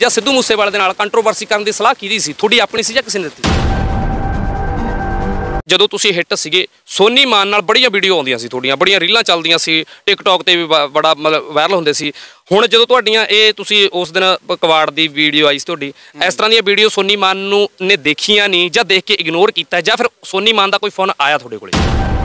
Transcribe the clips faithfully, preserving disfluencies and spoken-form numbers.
ਜਾਂ ਸਿੱਧੂ ਮੂਸੇਵਾਲੇ ਦੇ ਨਾਲ ਕੰਟਰੋਵਰਸੀ ਕਰਨ ਦੀ ਸਲਾਹ ਕਿਹਦੀ ਸੀ, ਤੁਹਾਡੀ ਆਪਣੀ ਸੀ ਜਾਂ ਕਿਸੇ ਨੇ ਦਿੱਤੀ? ਜਦੋਂ ਤੁਸੀਂ ਹਿੱਟ ਸੀਗੇ ਸੋਨੀ ਮਾਨ ਨਾਲ ਬੜੀਆਂ ਵੀਡੀਓ ਆਉਂਦੀਆਂ ਸੀ, ਤੁਹਾਡੀਆਂ ਬੜੀਆਂ ਰੀਲਾਂ ਚੱਲਦੀਆਂ ਸੀ, ਟਿਕਟੌਕ ਤੇ ਵੀ ਬੜਾ ਮਤਲਬ ਵਾਇਰਲ ਹੁੰਦੇ ਸੀ। ਹੁਣ ਜਦੋਂ ਤੁਹਾਡੀਆਂ ਇਹ ਤੁਸੀਂ ਉਸ ਦਿਨ ਕਵਾੜ ਦੀ ਵੀਡੀਓ ਆਈ ਸੀ ਤੁਹਾਡੀ, ਇਸ ਤਰ੍ਹਾਂ ਦੀਆਂ ਵੀਡੀਓ ਸੋਨੀ ਮਾਨ ਨੂੰ ਨੇ ਦੇਖੀਆਂ ਨਹੀਂ ਜਾਂ ਦੇਖ ਕੇ ਇਗਨੋਰ ਕੀਤਾ, ਜਾਂ ਫਿਰ ਸੋਨੀ ਮਾਨ ਦਾ ਕੋਈ ਫੋਨ ਆਇਆ ਤੁਹਾਡੇ ਕੋਲੇ?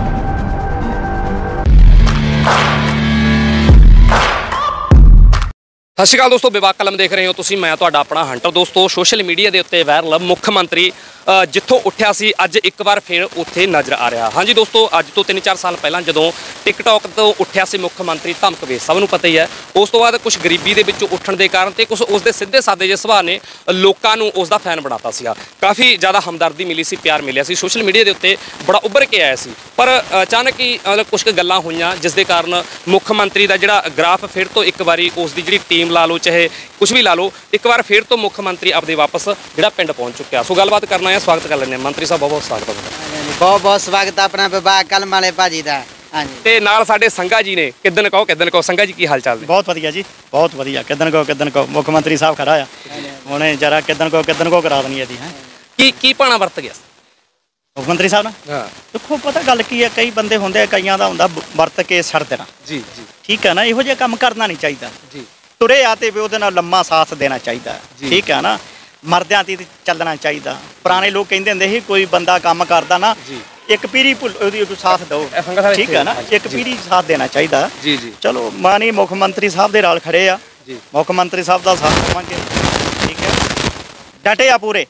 ਸਤਿ ਸ਼੍ਰੀ ਅਕਾਲ ਦੋਸਤੋ, ਵਿਵਾਕ ਕਲਮ ਦੇਖ ਰਹੇ ਹੋ ਤੁਸੀਂ, ਮੈਂ ਤੁਹਾਡਾ ਆਪਣਾ ਹੰਟਰ। ਦੋਸਤੋ ਸੋਸ਼ਲ ਮੀਡੀਆ ਦੇ ਉੱਤੇ ਵਾਇਰਲ ਮੁੱਖ ਮੰਤਰੀ ਜਿੱਥੋਂ ਉੱਠਿਆ ਸੀ ਅੱਜ ਇੱਕ ਵਾਰ ਫਿਰ ਉੱਥੇ ਨਜ਼ਰ ਆ ਰਿਹਾ। ਹਾਂਜੀ ਦੋਸਤੋ, ਅੱਜ ਤੋਂ ਤਿੰਨ ਚਾਰ ਸਾਲ ਪਹਿਲਾਂ ਜਦੋਂ ਟਿਕਟੌਕ ਤੋਂ ਉੱਠਿਆ ਸੀ ਮੁੱਖ ਮੰਤਰੀ ਧਮਕਵੇਸ਼, ਸਭ ਨੂੰ ਪਤਾ ਹੀ ਹੈ। ਉਸ ਤੋਂ ਬਾਅਦ ਕੁਝ ਗਰੀਬੀ ਦੇ ਵਿੱਚੋਂ ਉੱਠਣ ਦੇ ਕਾਰਨ ਤੇ ਕੁਝ ਉਸ ਦੇ ਸਿੱਧੇ ਸਾਦੇ ਜਿਹੇ ਸੁਭਾਅ ਨੇ ਲੋਕਾਂ ਨੂੰ ਉਸ ਦਾ ਫੈਨ ਬਣਾਤਾ ਸੀਗਾ। ਕਾਫੀ ਜ਼ਿਆਦਾ ਹਮਦਰਦੀ ਮਿਲੀ ਸੀ, ਪਿਆਰ ਮਿਲਿਆ ਸੀ, ਸੋਸ਼ਲ ਮੀਡੀਆ ਦੇ ਉੱਤੇ ਬੜਾ ਉੱਭਰ ਕੇ ਆਇਆ ਸੀ। ਪਰ ਅਚਾਨਕ ਹੀ ਮਤਲਬ ਕੁਝ ਕੁ ਗੱਲਾਂ ਹੋਈਆਂ ਜਿਸ ਦੇ ਕਾਰਨ ਮੁੱਖ ਮੰਤਰੀ ਦਾ ਜਿਹੜਾ ਗ੍ਰਾਫ ਫਿਰ ਤੋਂ ਇੱਕ ਵਾਰੀ ਉਸ ਦੀ ਜਿਹੜੀ ਟੀਮ ਲਾ ਲਓ ਚਾਹੇ ਕੁਝ ਵੀ ਲਾ ਲਓ, ਇੱਕ ਵਾਰ ਫਿਰ ਤੋਂ ਮੁੱਖ ਮੰਤਰੀ ਆਪਦੇ ਵਾਪਸ ਜਿਹੜਾ ਪਿੰਡ ਪਹੁੰਚ ਚੁੱਕਿਆ। ਸੋ ਗੱਲਬਾਤ ਕਰਨਾ ਹੈ, ਸਵਾਗਤ ਕਰ ਲੈਂਦੇ ਹਾਂ ਮੰਤਰੀ ਸਾਹਿਬ, ਬਹੁਤ ਬਹੁਤ ਸਵਾਗਤ ਹੈ। ਬਹੁਤ ਬਹੁਤ ਸਵਾਗਤ ਆਪਣਾ ਵਿਭਾਗ ਕਲਮ ਵਾਲੇ ਭਾਜੀ ਦਾ। ਹਾਂਜੀ, ਤੇ ਨਾਲ ਸਾਡੇ ਸੰਘਾ ਜੀ ਨੇ। ਕਿੱਦਣ ਕਹੋ ਕਿੱਦਣ ਕਹੋ, ਸੰਘਾ ਜੀ ਕੀ ਹਾਲ ਚਾਲ ਨੇ? ਬਹੁਤ ਵਧੀਆ ਜੀ, ਬਹੁਤ ਵਧੀਆ। ਕਿੱਦਣ ਕਹੋ ਕਿੱਦਣ ਕਹੋ, ਮੁੱਖ ਮੰਤਰੀ ਸਾਹਿਬ ਖੜਾ ਆ ਹੁਣੇ ਜਰਾ ਕਿੱਦਣ ਕਹੋ ਕਿੱਦਣ ਕਹੋ ਕਰਾ ਦੇਣੀ ਇਹਦੀ। ਹੈ ਕੀ ਕੀ ਪਾਣਾ ਵਰਤ ਗਿਆ ਮੁੱਖ ਮੰਤਰੀ ਸਾਹਿਬ ਨਾਲ? ਹਾਂ ਦੇਖੋ ਪਤਾ ਗੱਲ ਕੀ ਹੈ, ਕਈ ਬੰਦੇ ਹੁੰਦੇ, ਕਈਆਂ ਦਾ ਹੁੰਦਾ ਵਰਤ ਕੇ ਛੱਡ ਦੇਣਾ। ਜੀ ਜੀ ਠੀਕ ਹੈ ਨਾ, ਇਹੋ ਜਿਹਾ ਕੰਮ ਕਰਨਾ ਨਹੀਂ ਚਾਹੀਦਾ ਜੀ। ਤੁਰੇ ਆ ਤੇ ਵੀ ਉਹਦੇ ਨਾਲ ਲੰਮਾ ਸਾਥ ਦੇਣਾ ਚਾਹੀਦਾ। ਠੀਕ ਹੈ ਨਾ, ਮਰਦਿਆਂ ਤੇ ਚੱਲਣਾ ਚਾਹੀਦਾ। ਪੁਰਾਣੇ ਲੋਕ ਕਹਿੰਦੇ ਹੁੰਦੇ ਸੀ ਕੋਈ ਬੰਦਾ ਕੰਮ ਕਰਦਾ ਨਾ ਇੱਕ ਪੀੜੀ ਉਹਦੀ ਸਾਥ ਦਿਓ। ਠੀਕ ਹੈ ਨਾ, ਇੱਕ ਪੀੜੀ ਸਾਥ ਦੇਣਾ ਚਾਹੀਦਾ। ਜੀ ਜੀ ਚਲੋ ਮਾਨੀ ਮੁੱਖ ਮੰਤਰੀ ਸਾਹਿਬ ਦੇ ਨਾਲ ਖੜੇ ਆ, ਮੁੱਖ ਮੰਤਰੀ ਸਾਹਿਬ ਦਾ ਸਾਥ ਦੇਵਾਂਗੇ। ਠੀਕ ਹੈ, ਡਟੇ ਆ ਪੂਰੇ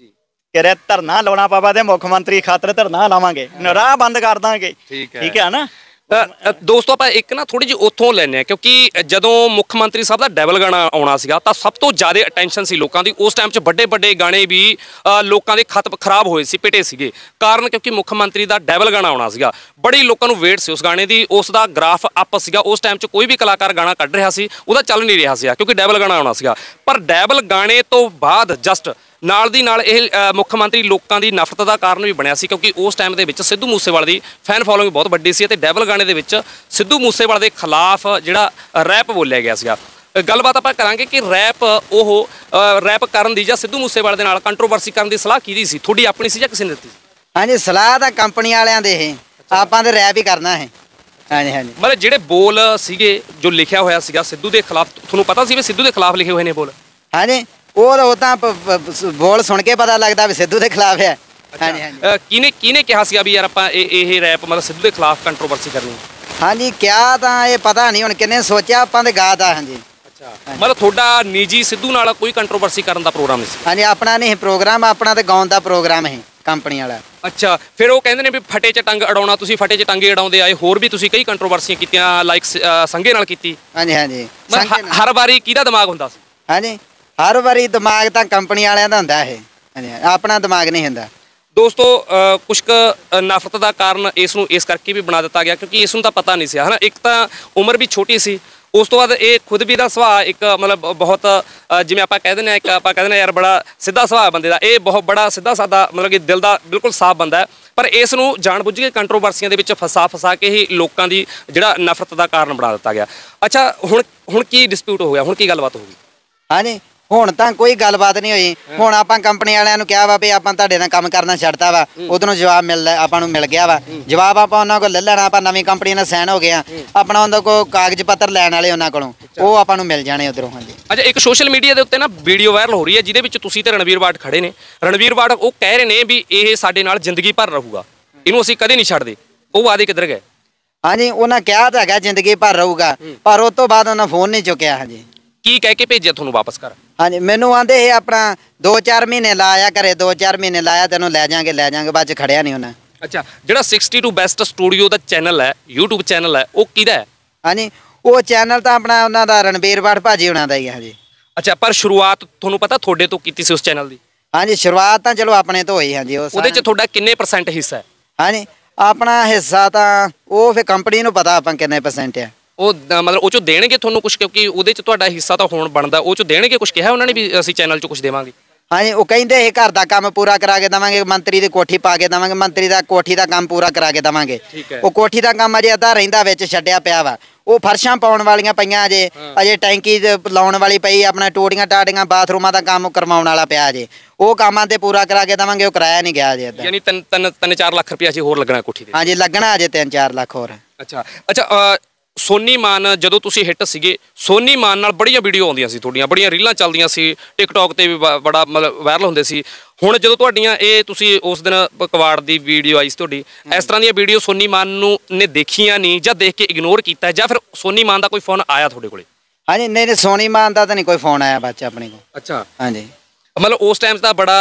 ਕਿ ਧਰਨਾ ਲਾਉਣਾ ਪਵਾ ਤੇ ਮੁੱਖ ਮੰਤਰੀ ਖਾਤਰ ਧਰਨਾ ਲਾਵਾਂਗੇ, ਰਾਹ ਬੰਦ ਕਰ ਦਾਂਗੇ। ਠੀਕ ਹੈ ਨਾ ਦੋਸਤੋ, ਆਪਾਂ ਇੱਕ ਨਾ ਥੋੜੀ ਜਿਹੀ ਉੱਥੋਂ ਲੈਂਦੇ ਹਾਂ, ਕਿਉਂਕਿ ਜਦੋਂ ਮੁੱਖ ਮੰਤਰੀ ਸਾਹਿਬ ਦਾ ਡਬਲ ਗਾਣਾ ਆਉਣਾ ਸੀਗਾ ਤਾਂ ਸਭ ਤੋਂ ਜ਼ਿਆਦਾ ਅਟੈਂਸ਼ਨ ਸੀ ਲੋਕਾਂ ਦੀ। ਉਸ ਟਾਈਮ 'ਚ ਵੱਡੇ ਵੱਡੇ ਗਾਣੇ ਵੀ ਲੋਕਾਂ ਦੇ ਖਤ ਖਰਾਬ ਹੋਏ ਸੀ, ਪਿਟੇ ਸੀਗੇ, ਕਾਰਨ ਕਿਉਂਕਿ ਮੁੱਖ ਮੰਤਰੀ ਦਾ ਡਬਲ ਗਾਣਾ ਆਉਣਾ ਸੀਗਾ। ਬੜੀ ਲੋਕਾਂ ਨੂੰ ਵੇਟ ਸੀ ਉਸ ਗਾਣੇ ਦੀ, ਉਸ ਦਾ ਗ੍ਰਾਫ ਅਪ ਸੀਗਾ। ਉਸ ਟਾਈਮ 'ਚ ਕੋਈ ਵੀ ਕਲਾਕਾਰ ਗਾਣਾ ਕੱਢ ਰਿਹਾ ਸੀ ਉਹਦਾ ਚੱਲ ਨਹੀਂ ਰਿਹਾ ਸੀਗਾ, ਕਿਉਂਕਿ ਡਬਲ ਗਾਣਾ ਆਉਣਾ ਸੀਗਾ। ਪਰ ਡਬਲ ਗਾਣੇ ਤੋਂ ਬਾਅਦ ਜਸਟ ਨਾਲ ਦੀ ਨਾਲ ਇਹ ਮੁੱਖ ਮੰਤਰੀ ਲੋਕਾਂ ਦੀ ਨਫ਼ਰਤ ਦਾ ਕਾਰਨ ਵੀ ਬਣਿਆ ਸੀ, ਕਿਉਂਕਿ ਉਸ ਟਾਈਮ ਦੇ ਵਿੱਚ ਸਿੱਧੂ ਮੂਸੇਵਾਲੇ ਦੀ ਫੈਨ ਫੋਲੋਇੰਗ ਬਹੁਤ ਵੱਡੀ ਸੀ ਅਤੇ ਡਬਲ ਗਾਣੇ ਦੇ ਵਿੱਚ ਸਿੱਧੂ ਮੂਸੇਵਾਲੇ ਦੇ ਖਿਲਾਫ ਜਿਹੜਾ ਰੈਪ ਬੋਲਿਆ ਗਿਆ ਸੀਗਾ। ਗੱਲਬਾਤ ਆਪਾਂ ਕਰਾਂਗੇ ਕਿ ਰੈਪ ਉਹ ਰੈਪ ਕਰਨ ਦੀ ਜਾਂ ਸਿੱਧੂ ਮੂਸੇਵਾਲੇ ਦੇ ਨਾਲ ਕੰਟਰੋਵਰਸੀ ਕਰਨ ਦੀ ਸਲਾਹ ਕਿਹਦੀ ਸੀ, ਤੁਹਾਡੀ ਆਪਣੀ ਸੀ ਜਾਂ ਕਿਸੇ ਨੇ ਦਿੱਤੀ? ਹਾਂਜੀ, ਸਲਾਹ ਤਾਂ ਕੰਪਨੀ ਵਾਲਿਆਂ ਦੇ ਇਹ, ਆਪਾਂ ਤੇ ਰੈਪ ਹੀ ਕਰਨਾ ਹੈ। ਹਾਂਜੀ ਹਾਂਜੀ, ਮਤਲਬ ਜਿਹੜੇ ਬੋਲ ਸੀਗੇ ਜੋ ਲਿਖਿਆ ਹੋਇਆ ਸੀਗਾ ਸਿੱਧੂ ਦੇ ਖਿਲਾਫ, ਤੁਹਾਨੂੰ ਪਤਾ ਸੀ ਵੀ ਸਿੱਧੂ ਦੇ ਖਿਲਾਫ ਲਿਖੇ ਹੋਏ ਨੇ ਬੋਲ? ਹਾਂਜੀ, ਉਹ ਉਹ ਤਾਂ ਬੋਲ ਸੁਣ ਕੇ ਪਤਾ ਲੱਗਦਾ ਵੀ ਸਿੱਧੂ ਦੇ ਖਿਲਾਫ ਹੈ। ਹਾਂਜੀ ਹਾਂਜੀ, ਕਿਹਨੇ ਕਿਹਨੇ ਕਿਹਾ ਸੀਗਾ ਵੀ ਯਾਰ ਆਪਾਂ ਇਹ ਇਹ ਰੈਪ ਮਤਲਬ ਸਿੱਧੂ ਦੇ ਖਿਲਾਫ ਕੰਟਰੋਵਰਸੀ ਕਰਨੀ? ਹਾਂਜੀ, ਕਿਹਾ ਤਾਂ ਇਹ ਪਤਾ ਨਹੀਂ ਹੁਣ ਕਿੰਨੇ ਸੋਚਿਆ, ਆਪਾਂ ਤੇ ਗਾਤਾ। ਹਾਂਜੀ, ਅੱਛਾ, ਮਤਲਬ ਤੁਹਾਡਾ ਨਿੱਜੀ ਸਿੱਧੂ ਨਾਲ ਕੋਈ ਕੰਟਰੋਵਰਸੀ ਕਰਨ ਦਾ ਪ੍ਰੋਗਰਾਮ ਨਹੀਂ ਸੀ? ਹਾਂਜੀ, ਆਪਣਾ ਨਹੀਂ ਪ੍ਰੋਗਰਾਮ, ਆਪਣਾ ਤੇ ਗਾਉਣ ਦਾ ਪ੍ਰੋਗਰਾਮ ਹੈ ਕੰਪਨੀ ਵਾਲਾ। ਅੱਛਾ, ਫਿਰ ਉਹ ਕਹਿੰਦੇ ਨੇ ਵੀ ਫਟੇ 'ਚ ਟੰਗ ਅੜਾਉਣਾ, ਤੁਸੀਂ ਫਟੇ 'ਚ ਟੰਗੇ ਅੜਾਉਂਦੇ ਆਏ, ਹੋਰ ਵੀ ਤੁਸੀਂ ਕਈ ਕੰਟਰੋਵਰਸੀਆਂ ਕੀਤੀਆਂ, ਲਾਈਕ ਸੰਘੇ ਨਾਲ ਕੀਤੀ। ਹਾਂਜੀ ਹਾਂਜੀ, ਹਰ ਵਾਰੀ ਕਿਹਦਾ ਦਿਮਾਗ ਹੁੰਦਾ ਸੀ? ਹਾਂਜੀ, ਹਰ ਵਾਰੀ ਦਿਮਾਗ ਤਾਂ ਕੰਪਨੀ ਵਾਲਿਆਂ ਦਾ ਹੁੰਦਾ ਇਹ, ਆਪਣਾ ਦਿਮਾਗ ਨਹੀਂ ਹੁੰਦਾ। ਦੋਸਤੋ ਕੁਛ ਕੁ ਨਫ਼ਰਤ ਦਾ ਕਾਰਨ ਇਸ ਨੂੰ ਇਸ ਕਰਕੇ ਵੀ ਬਣਾ ਦਿੱਤਾ ਗਿਆ ਕਿਉਂਕਿ ਇਸ ਨੂੰ ਤਾਂ ਪਤਾ ਨਹੀਂ ਸੀ, ਹੈ ਨਾ। ਇੱਕ ਤਾਂ ਉਮਰ ਵੀ ਛੋਟੀ ਸੀ, ਉਸ ਤੋਂ ਬਾਅਦ ਇਹ ਖੁਦ ਵੀ ਦਾ ਸੁਭਾਅ ਇੱਕ ਮਤਲਬ ਬਹੁਤ ਜਿਵੇਂ ਆਪਾਂ ਕਹਿ ਦਿੰਦੇ ਹਾਂ, ਇੱਕ ਆਪਾਂ ਕਹਿ ਦਿੰਦੇ ਯਾਰ ਬੜਾ ਸਿੱਧਾ ਸੁਭਾਅ ਬੰਦੇ ਦਾ, ਇਹ ਬਹੁਤ ਬੜਾ ਸਿੱਧਾ ਸਾਦਾ ਮਤਲਬ ਕਿ ਦਿਲ ਦਾ ਬਿਲਕੁਲ ਸਾਫ਼ ਬੰਦਾ ਹੈ। ਪਰ ਇਸ ਨੂੰ ਜਾਣ ਬੁੱਝ ਕੇ ਕੰਟਰੋਵਰਸੀਆਂ ਦੇ ਵਿੱਚ ਫਸਾ ਫਸਾ ਕੇ ਹੀ ਲੋਕਾਂ ਦੀ ਜਿਹੜਾ ਨਫ਼ਰਤ ਦਾ ਕਾਰਨ ਬਣਾ ਦਿੱਤਾ ਗਿਆ। ਅੱਛਾ, ਹੁਣ ਹੁਣ ਕੀ ਡਿਸਪਿਊਟ ਹੋ ਗਿਆ, ਹੁਣ ਕੀ ਗੱਲਬਾਤ ਹੋ ਗਈ? ਹਾਂਜੀ, ਹੁਣ ਤਾਂ ਕੋਈ ਗੱਲਬਾਤ ਨਹੀਂ ਹੋਈ। ਹੁਣ ਆਪਾਂ ਕੰਪਨੀ ਵਾਲਿਆਂ ਨੂੰ ਕਿਹਾ ਵਾ ਵੀ ਆਪਾਂ ਤੁਹਾਡੇ ਨਾਲ ਕੰਮ ਕਰਨਾ ਛੱਡਤਾ ਵਾ, ਉਧਰੋਂ ਜਵਾਬ ਮਿਲਦਾ ਆਪਾਂ ਨੂੰ ਮਿਲ ਗਿਆ ਵਾ। ਜਵਾਬ ਆਪਾਂ ਉਹਨਾਂ ਕੋਲ ਲੈ ਲੈਣਾ, ਆਪਾਂ ਨਵੀਂ ਕੰਪਨੀ ਨਾਲ ਸਾਈਨ ਹੋ ਗਏ ਆ, ਆਪਣਾ ਉਹਨਾਂ ਕੋਲ ਕਾਗਜ਼ ਪੱਤਰ ਲੈਣ ਵਾਲੇ ਉਹਨਾਂ ਕੋਲੋਂ, ਉਹ ਆਪਾਂ ਨੂੰ ਮਿਲ ਜਾਣੇ ਉਧਰੋਂ। ਹਾਂਜੀ, ਅੱਛਾ, ਇੱਕ ਸੋਸ਼ਲ ਮੀਡੀਆ ਦੇ ਉੱਤੇ ਨਾ ਵੀਡੀਓ ਵਾਇਰਲ ਹੋ ਰਹੀ ਹੈ ਜਿਹਦੇ ਵਿੱਚ ਤੁਸੀਂ ਤੇ ਰਣਵੀਰ ਬਾਟ ਖੜੇ ਨੇ। ਰਣਵੀਰ ਬਾਟ ਉਹ ਕਹਿ ਰਹੇ ਨੇ ਵੀ ਇਹ ਸਾਡੇ ਨਾਲ ਜ਼ਿੰਦਗੀ ਭਰ ਰਹੂਗਾ, ਇਹਨੂੰ ਅਸੀਂ ਕਦੇ ਨਹੀਂ ਛੱਡਦੇ। ਉਹ ਵਾਅਦੇ ਕਿੱਧਰ ਗਏ? ਹਾਂਜੀ, ਉਹਨਾਂ ਕਿਹਾ ਤਾਂ ਹੈਗਾ ਜ਼ਿੰਦਗੀ ਭਰ ਰਹੂਗਾ, ਪਰ ਉਸ ਤੋਂ ਬਾਅਦ ਉਹਨਾਂ ਫੋਨ ਨਹੀਂ ਚੁੱਕਿਆ। ਹਾਂਜੀ, ਕੀ ਕਹਿ ਕੇ ਭੇਜਿਆ ਤੁਹਾਨੂੰ ਵਾਪਸ ਕਰ? ਹਾਂਜੀ, ਮੈਨੂੰ ਆਂਦੇ ਇਹ ਆਪਣਾ ਦੋ ਚਾਰ ਮਹੀਨੇ ਲਾਇਆ ਘਰੇ, ਦੋ ਚਾਰ ਮਹੀਨੇ ਲਾਇਆ ਤੈਨੂੰ ਲੈ ਜਾਾਂਗੇ ਲੈ ਜਾਾਂਗੇ, ਬਾਅਦ ਚ ਖੜਿਆ ਨਹੀਂ ਉਹਨਾਂ। ਅੱਛਾ, ਜਿਹੜਾ ਸਿਕਸਟੀ ਟੂ ਬੈਸਟ ਸਟੂਡੀਓ ਦਾ ਚੈਨਲ ਹੈ, ਯੂਟਿਊਬ ਚੈਨਲ ਹੈ, ਉਹ ਕਿਹਦਾ ਹੈ? ਹਾਂਜੀ, ਉਹ ਚੈਨਲ ਤਾਂ ਆਪਣਾ ਉਹਨਾਂ ਦਾ ਰਣਬੀਰ ਬਾਠ ਭਾਜੀ ਉਹਨਾਂ ਦਾ ਹੀ ਹੈ। ਹਾਂਜੀ, ਅੱਛਾ, ਪਰ ਸ਼ੁਰੂਆਤ ਤੁਹਾਨੂੰ ਪਤਾ ਤੁਹਾਡੇ ਤੋਂ ਕੀਤੀ ਸੀ ਉਸ ਚੈਨਲ ਦੀ? ਹਾਂਜੀ, ਸ਼ੁਰੂਆਤ ਤਾਂ ਚਲੋ ਆਪਣੇ ਤੋਂ ਹੋਈ। ਹਾਂਜੀ, ਉਹਦੇ ਚ ਤੁਹਾਡਾ ਕਿੰਨੇ ਪਰਸੈਂਟ ਹਿੱਸਾ ਹੈ? ਹਾਂਜੀ, ਆਪਣਾ ਹਿੱਸਾ ਤਾਂ ਉਹ ਫਿਰ ਕੰਪਨੀ ਨੂੰ ਪਤਾ ਆਪਾਂ ਕਿੰਨੇ ਪਰਸੈਂਟ ਆ। ਉਹ ਮਤਲਬ ਉਹ 'ਚੋਂ ਦੇਣਗੇ ਤੁਹਾਨੂੰ ਕੁਛ, ਕਿਉਂਕਿ ਉਹਦੇ 'ਚ ਤੁਹਾਡਾ ਹਿੱਸਾ ਤਾਂ ਹੋਣ ਬਣਦਾ, ਉਹ 'ਚੋਂ ਦੇਣਗੇ ਕੁਛ? ਕਿਹਾ ਉਹਨਾਂ ਨੇ ਵੀ ਅਸੀਂ ਚੈਨਲ 'ਚ ਕੁਛ ਦੇਵਾਂਗੇ? ਹਾਂਜੀ ਉਹ ਕਹਿੰਦੇ ਇਹ ਘਰ ਦਾ ਕੰਮ ਪੂਰਾ ਕਰਾ ਕੇ ਦੇਵਾਂਗੇ, ਮੰਤਰੀ ਦੀ ਕੋਠੀ ਪਾ ਕੇ ਦੇਵਾਂਗੇ, ਮੰਤਰੀ ਦਾ ਕੋਠੀ ਦਾ ਕੰਮ ਪੂਰਾ ਕਰਾ ਕੇ ਦੇਵਾਂਗੇ। ਉਹ ਕੋਠੀ ਦਾ ਕੰਮ ਅਜੇ ਅੱਧਾ ਰਹਿੰਦਾ ਵਿੱਚ ਛੱਡਿਆ ਪਿਆ ਵਾ। ਉਹ ਫਰਸ਼ਾਂ ਪਾਉਣ ਵਾਲੀਆਂ ਪਈਆਂ ਅਜੇ, ਅਜੇ ਟੈਂਕੀ ਲਾਉਣ ਵਾਲੀ ਪਈ, ਆਪਣਾ ਟੋਟੀਆਂ ਟਾਟੀਆਂ ਬਾਥਰੂਮਾਂ ਦਾ ਕੰਮ ਕਰਵਾਉਣ ਵਾਲਾ ਪਿਆ ਅਜੇ। ਉਹ ਕੰਮਾਂ ਤੇ ਪੂਰਾ ਕਰਾ ਕੇ ਦੇਵਾਂਗੇ, ਉਹ ਕਰਾਇਆ ਨਹੀਂ ਗਿਆ ਅਜੇ ਅੱਧਾ। ਯਾਨੀ ਤਿੰਨ ਤਿੰਨ ਤਿੰਨ ਚਾਰ ਲੱਖ ਰੁਪਇਆ ਜੀ ਹੋਰ ਲੱਗਣਾ ਕੋਠੀ ਤੇ? ਹਾਂਜੀ ਲੱਗਣਾ ਅਜੇ ਤਿੰਨ ਚਾਰ ਲੱਖ ਹੋਰ। ਅੱਛਾ ਅੱਛਾ ਸੋਨੀ ਮਾਨ ਜਦੋਂ ਤੁਸੀਂ ਹਿੱਟ ਸੀਗੇ, ਸੋਨੀ ਮਾਨ ਨਾਲ ਬੜੀਆਂ ਵੀਡੀਓ ਆਉਂਦੀਆਂ ਸੀ ਤੁਹਾਡੀਆਂ, ਬੜੀਆਂ ਰੀਲਾਂ ਚੱਲਦੀਆਂ ਸੀ, ਟਿਕਟੌਕ ਤੇ ਵੀ ਬੜਾ ਮਤਲਬ ਵਾਇਰਲ ਹੁੰਦੇ ਸੀ। ਹੁਣ ਜਦੋਂ ਤੁਹਾਡੀਆਂ ਇਹ ਤੁਸੀਂ ਉਸ ਦਿਨ ਕਵਾੜ ਦੀ ਵੀਡੀਓ ਆਈ ਸੀ ਤੁਹਾਡੀ, ਇਸ ਤਰ੍ਹਾਂ ਦੀਆਂ ਵੀਡੀਓ ਸੋਨੀ ਮਾਨ ਨੂੰ ਨੇ ਦੇਖੀਆਂ ਨਹੀਂ ਜਾਂ ਦੇਖ ਕੇ ਇਗਨੋਰ ਕੀਤਾ, ਜਾਂ ਫਿਰ ਸੋਨੀ ਮਾਨ ਦਾ ਕੋਈ ਫੋਨ ਆਇਆ ਤੁਹਾਡੇ ਕੋਲੇ? ਹਾਂਜੀ ਨਹੀਂ ਨਹੀਂ ਸੋਨੀ ਮਾਨ ਦਾ ਤਾਂ ਨਹੀਂ ਕੋਈ ਫੋਨ ਆਇਆ ਬੱਚਾ ਆਪਣੇ ਕੋਲ। ਅੱਛਾ ਹਾਂਜੀ ਮਤਲਬ ਉਸ ਟਾਈਮ ਤਾਂ ਬੜਾ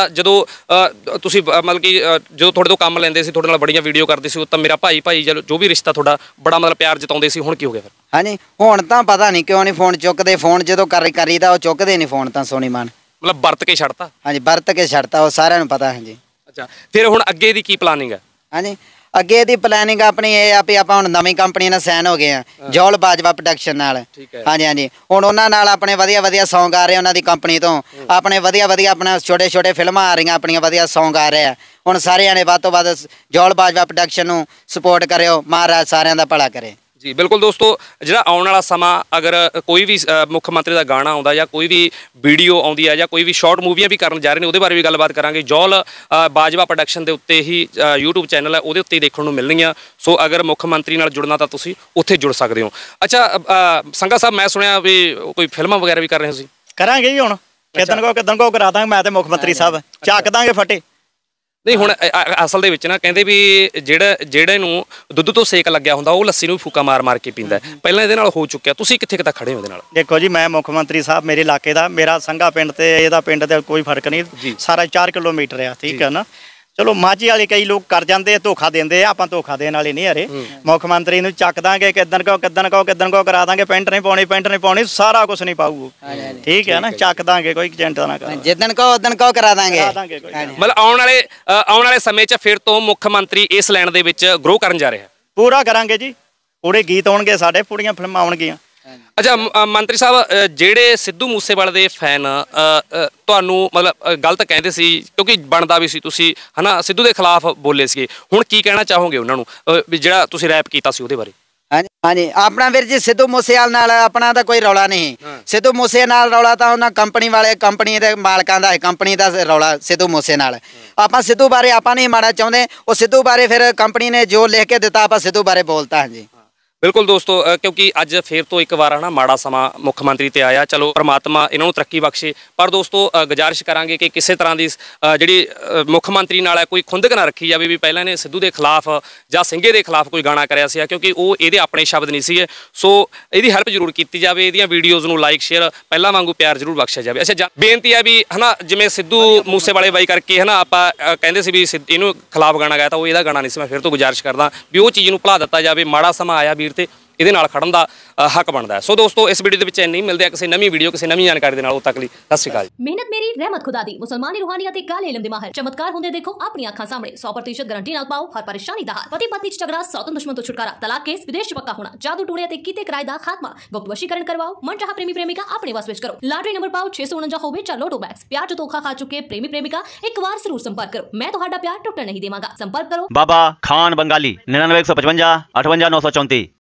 ਜਦੋਂ ਤੁਸੀਂ ਮਤਲਬ ਕਿ ਜਦੋਂ ਤੁਹਾਡੇ ਤੋਂ ਕੰਮ ਲੈਂਦੇ ਸੀ, ਤੁਹਾਡੇ ਨਾਲ ਬੜੀਆਂ ਵੀਡੀਓ ਕਰਦੇ ਸੀ, ਉਹ ਤਾਂ ਮੇਰਾ ਭਾਈ ਭਾਈ ਜੋ ਵੀ ਰਿਸ਼ਤਾ ਤੁਹਾਡਾ ਬੜਾ ਮਤਲਬ ਪਿਆਰ ਜਤਾਉਂਦੇ ਸੀ। ਹੁਣ ਕੀ ਹੋ ਗਿਆ ਫਿਰ? ਹਾਂਜੀ ਹੁਣ ਤਾਂ ਪਤਾ ਨਹੀਂ ਕਿਉਂ ਨਹੀਂ ਫੋਨ ਚੁੱਕਦੇ, ਫੋਨ ਜਦੋਂ ਕਰ ਕਰੀਦਾ ਉਹ ਚੁੱਕਦੇ ਨਹੀਂ ਫੋਨ ਤਾਂ ਸੋਨੀ ਮਾਨ। ਮਤਲਬ ਵਰਤ ਕੇ ਛੱਡਤਾ? ਹਾਂਜੀ ਵਰਤ ਕੇ ਛੱਡਤਾ, ਉਹ ਸਾਰਿਆਂ ਨੂੰ ਪਤਾ। ਹਾਂਜੀ ਅੱਛਾ ਫਿਰ ਹੁਣ ਅੱਗੇ ਦੀ ਕੀ ਪਲਾਨਿੰਗ ਹੈ? ਹਾਂਜੀ ਅੱਗੇ ਦੀ ਪਲੈਨਿੰਗ ਆਪਣੀ ਇਹ ਆ ਵੀ ਆਪਾਂ ਹੁਣ ਨਵੀਂ ਕੰਪਨੀ ਨਾਲ ਸਾਈਨ ਹੋ ਗਏ ਆ, ਜੌਲ ਬਾਜਵਾ ਪ੍ਰੋਡਕਸ਼ਨ ਨਾਲ। ਹਾਂਜੀ ਹਾਂਜੀ ਹੁਣ ਉਹਨਾਂ ਨਾਲ ਆਪਣੇ ਵਧੀਆ ਵਧੀਆ ਸੌਂਗ ਆ ਰਹੇ ਉਹਨਾਂ ਦੀ ਕੰਪਨੀ ਤੋਂ, ਆਪਣੇ ਵਧੀਆ ਵਧੀਆ ਆਪਣਾ ਛੋਟੇ ਛੋਟੇ ਫਿਲਮਾਂ ਆ ਰਹੀਆਂ ਆਪਣੀਆਂ, ਵਧੀਆ ਸੌਂਗ ਆ ਰਹੇ ਆ। ਹੁਣ ਸਾਰੇ ਜਾਣੇ ਵੱਧ ਤੋਂ ਵੱਧ ਜੌਲ ਬਾਜਵਾ ਪ੍ਰੋਡਕਸ਼ਨ ਨੂੰ ਸਪੋਰਟ ਕਰਿਓ, ਮਹਾਰਾਜ ਸਾਰਿਆਂ ਦਾ ਭਲਾ ਕਰੇ ਜੀ। ਬਿਲਕੁਲ ਦੋਸਤੋ, ਜਿਹੜਾ ਆਉਣ ਵਾਲਾ ਸਮਾਂ ਅਗਰ ਕੋਈ ਵੀ ਮੁੱਖ ਮੰਤਰੀ ਦਾ ਗਾਣਾ ਆਉਂਦਾ ਜਾਂ ਕੋਈ ਵੀ ਵੀਡੀਓ ਆਉਂਦੀ ਹੈ ਜਾਂ ਕੋਈ ਵੀ ਸ਼ਾਰਟ ਮੂਵੀਆਂ ਵੀ ਕਰਨ ਜਾ ਰਹੇ ਨੇ, ਉਹਦੇ ਬਾਰੇ ਵੀ ਗੱਲਬਾਤ ਕਰਾਂਗੇ। ਜੌਲ ਬਾਜਵਾ ਪ੍ਰੋਡਕਸ਼ਨ ਦੇ ਉੱਤੇ ਹੀ ਯੂਟਿਊਬ ਚੈਨਲ ਹੈ, ਉਹਦੇ ਉੱਤੇ ਹੀ ਦੇਖਣ ਨੂੰ ਮਿਲਣਗੀਆਂ। ਸੋ ਅਗਰ ਮੁੱਖ ਮੰਤਰੀ ਨਾਲ ਜੁੜਨਾ ਤਾਂ ਤੁਸੀਂ ਉੱਥੇ ਜੁੜ ਸਕਦੇ ਹੋ। ਅੱਛਾ ਸੰਘਾ ਸਾਹਿਬ, ਮੈਂ ਸੁਣਿਆ ਵੀ ਕੋਈ ਫਿਲਮਾਂ ਵਗੈਰਾ ਵੀ ਕਰ ਰਹੇ ਹੋ ਤੁਸੀਂ? ਕਰਾਂਗੇ ਜੀ, ਹੁਣ ਕਿਦਨ ਕੋ ਕਿਦਨ ਕੋ ਕਰਾ ਦਾਂਗੇ। ਮੈਂ ਤੇ ਮੁੱਖ ਮੰਤਰੀ ਸਾਹਿਬ ਚੱਕ ਦਾਂਗੇ ਫਟੇ। ਨਹੀਂ ਹੁਣ ਅਸਲ ਦੇ ਵਿੱਚ ਨਾ ਕਹਿੰਦੇ ਵੀ ਜਿਹੜਾ ਜਿਹੜੇ ਨੂੰ ਦੁੱਧ ਤੋਂ ਸੇਕ ਲੱਗਿਆ ਹੁੰਦਾ ਉਹ ਲੱਸੀ ਨੂੰ ਫੂਕਾ ਮਾਰ ਮਾਰ ਕੇ ਪੀਂਦਾ। ਪਹਿਲਾਂ ਇਹਦੇ ਨਾਲ ਹੋ ਚੁੱਕਿਆ, ਤੁਸੀਂ ਕਿੱਥੇ ਕਿੱਥੇ ਖੜੇ ਹੋ ਇਹਦੇ ਨਾਲ? ਦੇਖੋ ਜੀ, ਮੈਂ ਮੁੱਖ ਮੰਤਰੀ ਸਾਹਿਬ ਮੇਰੇ ਇਲਾਕੇ ਦਾ, ਮੇਰਾ ਸੰਘਾ ਪਿੰਡ ਤੇ ਇਹਦਾ ਪਿੰਡ ਤੇ ਕੋਈ ਫਰਕ ਨਹੀਂ, ਸਾਰਾ ਚਾਰ ਕਿਲੋਮੀਟਰ ਆ। ਠੀਕ ਹੈ ਨਾ, ਚਲੋ ਮਾਝੀ ਵਾਲੇ ਕਈ ਲੋਕ ਕਰ ਜਾਂਦੇ ਆ, ਧੋਖਾ ਦਿੰਦੇ ਆ, ਆਪਾਂ ਧੋਖਾ ਦੇਣ ਵਾਲੇ ਨਹੀਂ ਹਰੇ। ਮੁੱਖ ਮੰਤਰੀ ਨੂੰ ਚੱਕ ਦਾਂਗੇ, ਕਿਦਨ ਕੋ ਕਿਦਨ ਕੋ ਕਿਦਨ ਕੋ ਕਰਾ ਦਾਂਗੇ। ਪੈਂਟ ਨਹੀਂ ਪਾਉਣੀ, ਪੈਂਟ ਨਹੀਂ ਪਾਉਣੀ, ਸਾਰਾ ਕੁਝ ਨਹੀਂ ਪਾਊ। ਠੀਕ ਹੈ ਨਾ, ਚੱਕ ਦਾਂਗੇ, ਕੋਈ ਚਿੰਤਾ ਨਾ ਕਰ। ਜਿੱਦਣ ਕੋ ਉਦਣ ਕੋ ਕਰਾ ਦਾਂਗੇ। ਮਤਲਬ ਆਉਣ ਵਾਲੇ ਆਉਣ ਵਾਲੇ ਸਮੇਂ 'ਚ ਫਿਰ ਤੋਂ ਮੁੱਖ ਮੰਤਰੀ ਇਸ ਲਾਈਨ ਦੇ ਵਿੱਚ ਗਰੋ ਕਰਨ ਜਾ ਰਿਹਾ? ਪੂਰਾ ਕਰਾਂਗੇ ਜੀ, ਪੂਰੇ ਗੀਤ ਆਉਣਗੇ ਸਾਡੇ, ਪੂਰੀਆਂ ਫਿਲਮਾਂ ਆਉਣਗੀਆਂ। ਅੱਛਾ ਮੰਤਰੀ ਸਾਹਿਬ, ਜਿਹੜੇ ਸਿੱਧੂ ਮੂਸੇਵਾਲੇ ਦੇ ਫੈਨ ਤੁਹਾਨੂੰ ਮਤਲਬ ਗਲਤ ਕਹਿੰਦੇ ਸੀ, ਕਿਉਂਕਿ ਬਣਦਾ ਵੀ ਸੀ, ਤੁਸੀਂ ਹਨਾ ਸਿੱਧੂ ਦੇ ਖਿਲਾਫ ਬੋਲੇ ਸੀਗੇ, ਹੁਣ ਕੀ ਕਹਿਣਾ ਚਾਹੋਗੇ ਉਹਨਾਂ ਨੂੰ ਵੀ ਜਿਹੜਾ ਤੁਸੀਂ ਰੈਪ ਕੀਤਾ ਸੀ ਉਹਦੇ ਬਾਰੇ? ਹਾਂਜੀ ਹਾਂਜੀ ਆਪਣਾ ਵੀਰ ਜੀ ਸਿੱਧੂ ਮੂਸੇਵਾਲ ਨਾਲ ਆਪਣਾ ਤਾਂ ਕੋਈ ਰੌਲਾ ਨਹੀਂ। ਸਿੱਧੂ ਮੂਸੇ ਨਾਲ ਰੌਲਾ ਤਾਂ ਉਹਨਾਂ ਕੰਪਨੀ ਵਾਲੇ, ਕੰਪਨੀ ਦੇ ਮਾਲਕਾਂ ਦਾ ਹੈ, ਕੰਪਨੀ ਦਾ ਰੌਲਾ ਸਿੱਧੂ ਮੂਸੇ ਨਾਲ। ਆਪਾਂ ਸਿੱਧੂ ਬਾਰੇ ਆਪਾਂ ਨਹੀਂ ਮਾੜਾ ਚਾਹੁੰਦੇ, ਉਹ ਸਿੱਧੂ ਬਾਰੇ ਫਿਰ ਕੰਪਨੀ ਨੇ ਜੋ ਲਿਖ ਕੇ ਦਿੱਤਾ ਆਪਾਂ ਸਿੱਧੂ ਬਾਰੇ ਬੋਲਤਾ। ਹਾਂਜੀ ਬਿਲਕੁਲ ਦੋਸਤੋ, ਕਿਉਂਕਿ ਅੱਜ ਫਿਰ ਤੋਂ ਇੱਕ ਵਾਰ ਹਨਾ ਮਾੜਾ ਸਮਾਂ ਮੁੱਖ ਮੰਤਰੀ ਤੇ ਆਇਆ। ਚਲੋ ਪਰਮਾਤਮਾ ਇਹਨਾਂ ਨੂੰ ਤਰੱਕੀ ਬਖਸ਼ੇ, ਪਰ ਦੋਸਤੋ ਗੁਜ਼ਾਰਿਸ਼ ਕਰਾਂਗੇ ਕਿ ਕਿਸੇ ਤਰ੍ਹਾਂ ਦੀ ਜਿਹੜੀ ਮੁੱਖ ਮੰਤਰੀ ਨਾਲ ਹੈ ਕੋਈ ਖੁੰਦਕ ਨਾ ਰੱਖੀ ਜਾਵੇ ਵੀ ਪਹਿਲਾਂ ਨੇ ਸਿੱਧੂ ਦੇ ਖਿਲਾਫ ਜਾਂ ਸਿੰਘੇ ਦੇ ਖਿਲਾਫ ਕੋਈ ਗਾਣਾ ਕਰਿਆ ਸੀ, ਕਿਉਂਕਿ ਉਹ ਇਹਦੇ ਆਪਣੇ ਸ਼ਬਦ ਨਹੀਂ ਸੀਗੇ। ਸੋ ਇਹਦੀ ਹੈਲਪ ਜ਼ਰੂਰ ਕੀਤੀ ਜਾਵੇ, ਇਹਦੀਆਂ ਵੀਡੀਓਜ਼ ਨੂੰ ਲਾਈਕ ਸ਼ੇਅਰ ਪਹਿਲਾਂ ਵਾਂਗੂ ਪਿਆਰ ਜ਼ਰੂਰ ਬਖਸ਼ਿਆ ਜਾਵੇ। ਅੱਛਾ ਬੇਨਤੀ ਹੈ ਵੀ ਹਨਾ ਜਿਵੇਂ ਸਿੱਧੂ ਮੂਸੇਵਾਲੇ ਬਾਈ ਕਰਕੇ ਹਨਾ ਆਪਾਂ ਕਹਿੰਦੇ ਸੀ ਵੀ ਇਹਨੂੰ ਖਿਲਾਫ ਗਾਣਾ ਗਾਇਆ ਤਾਂ ਉਹ ਇਹਦਾ ਗਾਣਾ ਨਹੀਂ ਸੀ। ਮੈਂ ਫਿਰ ਤੋਂ ਗੁਜ਼ਾਰਿਸ਼ ਕਰਦਾ ਵੀ ਉਹ ਚੀਜ਼ ਨੂੰ ਭੁਲਾ ਦਿੱਤਾ ਜਾਵੇ। ਮਾੜਾ ਸਮਾਂ ਆਇਆ ਵੀਰ ਤੇ ਇਹਦੇ ਨਾਲ ਖੜਨ ਦਾ ਹੱਕ ਬਣਦਾ ਹੈ। ਸੋ ਦੋਸਤੋ, ਇਸ ਵੀਡੀਓ ਦੇ ਵਿੱਚ ਇੰਨੀ ਮਿਲਦੇ ਆ ਕਿਸੇ ਨਵੀਂ ਵੀਡੀਓ ਕਿਸੇ ਨਵੀਂ ਜਾਣਕਾਰੀ ਦੇ ਨਾਲ। ਉਦੋਂ ਤੱਕ ਲਈ ਸਤਿ ਸ਼੍ਰੀ ਅਕਾਲ। ਮਿਹਨਤ ਮੇਰੀ ਰਹਿਮਤ ਖੁਦਾ ਦੀ, ਮੁਸਲਮਾਨੀ ਰੂਹਾਨੀਅਤ ਤੇ ਕਾਲੇ ਇਲਮ ਦੇ ਮਾਹਿਰ, ਚਮਤਕਾਰ ਹੁੰਦੇ ਦੇਖੋ ਆਪਣੀਆਂ ਅੱਖਾਂ ਸਾਹਮਣੇ। ਸੌ ਪ੍ਰਤੀਸ਼ਤ ਗਾਰੰਟੀ ਨਾਲ ਪਾਓ ਹਰ ਪਰੇਸ਼ਾਨੀ ਦਾ ਹੱਲ। ਪਤੀ ਪਤਨੀ ਚ ਝਗੜਾ, ਸੌਤਨ ਦੁਸ਼ਮਣ ਤੋਂ ਛੁਟਕਾਰਾ, ਤਲਾਕ ਕੇਸ, ਵਿਦੇਸ਼ ਚ ਪੱਕਾ ਹੋਣਾ, ਜਾਦੂ ਟੂਣੇ ਅਤੇ ਕੀਤੇ ਕਿਰਾਏ ਦਾ ਖਾਤਮਾ, ਗੁਪਤ ਵਸ਼ੀਕਰਨ ਕਰਵਾਓ, ਮਨਚਾਹਾ ਪ੍ਰੇਮੀ ਪ੍ਰੇਮਿਕਾ ਆਪਣੇ ਵਸ ਵਿੱਚ ਕਰੋ। ਲਾਟਰੀ ਨੰਬਰ ਪਾਓ ਛੇ ਸੌ ਉਨੰਜਾ ਹੋਵੇ ਜਾਂ ਲੋਟੋ ਬੈਕਸ। ਪਿਆਰ ਚ ਧੋਖਾ ਖਾ ਚੁੱਕੇ ਪ੍ਰੇਮੀ ਪ੍ਰੇਮਿਕਾ ਇੱਕ ਵਾਰ ਜ਼ਰੂਰ ਸੰਪਰਕ ਕਰੋ। ਮੈਂ ਤੁਹਾਡਾ ਪਿਆਰ ਟੁੱਟਣ ਨਹੀਂ ਦੇਵਾਂਗਾ। ਸੰਪਰਕ ਕਰੋ ਬਾਬਾ ਖਾਨ ਬੰਗਾਲੀ, ਨਿन्यानवे एक सौ पचवंजा अठवंजा नौ सौ चौंतीस।